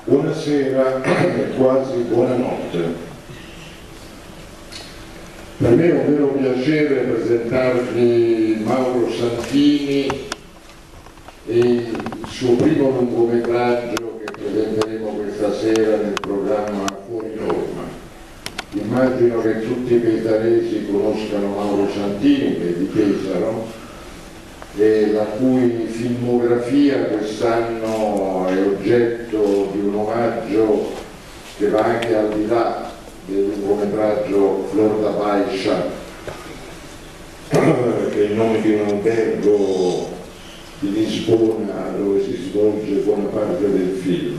Buonasera e quasi buonanotte. Per me è un vero piacere presentarvi Mauro Santini e il suo primo lungometraggio che presenteremo questa sera nel programma Fuori Norma. Immagino che tutti i pesaresi conoscano Mauro Santini, che è di Pesaro, e la cui filmografia quest'anno è oggetto di un omaggio che va anche al di là del lungometraggio Flor da Baixia, che è il nome di un albergo di Lisbona dove si svolge buona parte del film.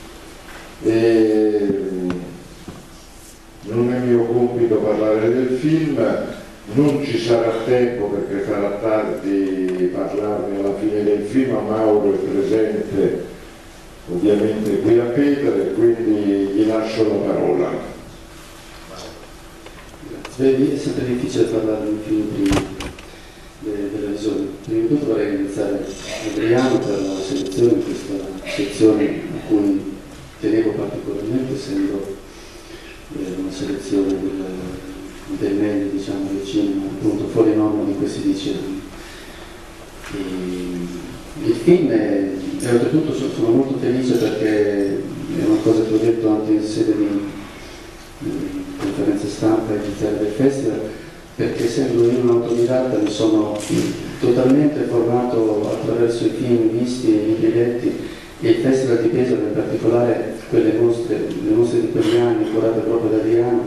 Non è mio compito parlare del film, non ci sarà tempo perché sarà tardi parlarne alla fine del film, ma Mauro è presente ovviamente qui a Pesaro e quindi gli lascio la parola. Grazie. È sempre difficile parlare di un film prima della visione. Prima di tutto vorrei ringraziare Adriano per la selezione di questa sezione a cui tenevo particolarmente, essendo una selezione del meglio, diciamo, del cinema, appunto fuori norma di questi 10 anni. Il film è oltretutto sono molto felice perché è una cosa che ho detto anche in sede di conferenze stampa iniziale del festival, perché essendo io un autodidatta mi sono totalmente formato attraverso i film visti e i biglietti, e il Festival di Pesaro in particolare, le mostre di quegli anni curate proprio da Adriano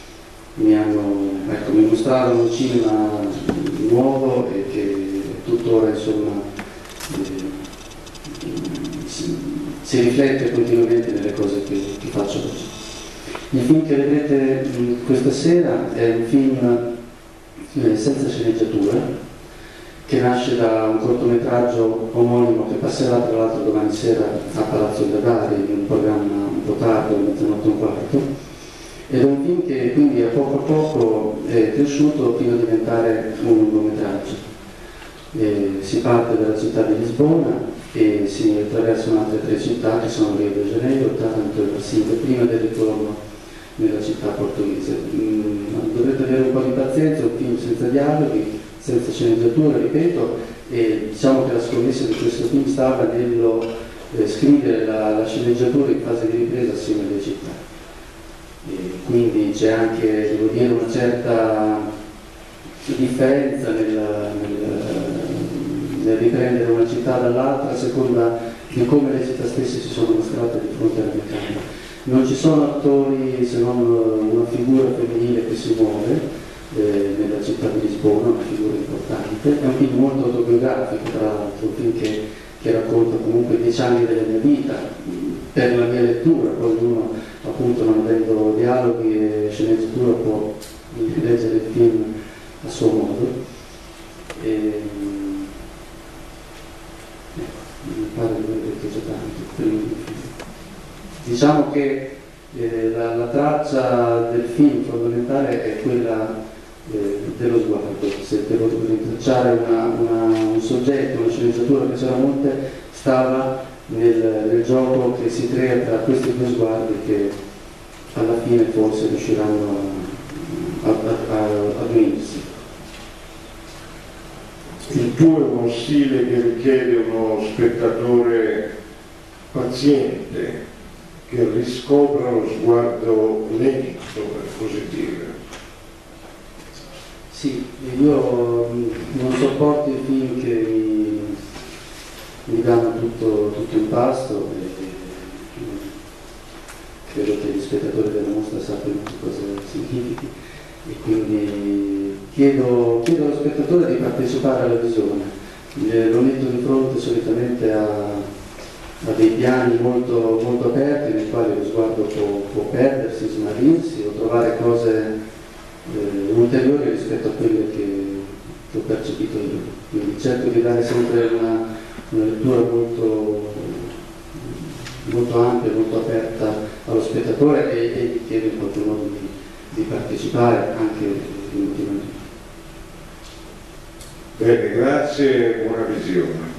mi mostrarono un cinema nuovo e che tuttora insomma si riflette continuamente nelle cose che faccio oggi. Il film che vedrete questa sera è un film senza sceneggiatura, che nasce da un cortometraggio omonimo che passerà tra l'altro domani sera a Palazzo Dadari in un programma un po' tardi, a mezzanotte e un quarto, ed è un film che quindi a poco è cresciuto fino a diventare un lungometraggio. Si parte dalla città di Lisbona e si attraversano altre 3 città che sono Rio de Janeiro, Taranto e Recife, prima del ritorno nella città portoghese. Dovrete avere un po' di pazienza, è un film senza dialoghi, senza sceneggiatura, ripeto, e diciamo che la scommessa di questo film stava nello scrivere la sceneggiatura in fase di ripresa assieme alle città. Quindi c'è anche, devo dire, una certa differenza nel riprendere una città dall'altra a seconda di come le città stesse si sono mostrate di fronte alla mia camera. Non ci sono attori se non una figura femminile che si muove nella città di Lisbona, una figura importante. È un film molto autobiografico, tra l'altro, un film che racconta comunque 10 anni della mia vita, per la mia lettura. Poi uno, appunto, non avendo dialoghi e sceneggiatura, può leggere il film a suo modo. Mi pare di aver detto già tanto. Diciamo che la traccia del film fondamentale è quella dello sguardo. Se devo rintracciare un soggetto, una sceneggiatura che c'era molte, stava nel gioco che si crea tra questi 2 sguardi che alla fine forse riusciranno ad unirsi. Il tuo è uno stile che richiede uno spettatore paziente, che riscopra lo sguardo lento, per così dire. Sì, io non sopporto i film che mi danno tutto in pasto, e credo che gli spettatori della mostra sappiano cosa significhi, e quindi chiedo allo spettatore di partecipare alla visione. Lo metto di fronte solitamente a dei piani molto aperti nei quali lo sguardo può perdersi, smarrirsi o trovare cose ulteriori rispetto a quelle che ho percepito io. Quindi cerco di dare sempre una lettura molto ampia, molto aperta allo spettatore, e gli chiedo in qualche modo di partecipare anche emotivamente. Bene, grazie e buona visione.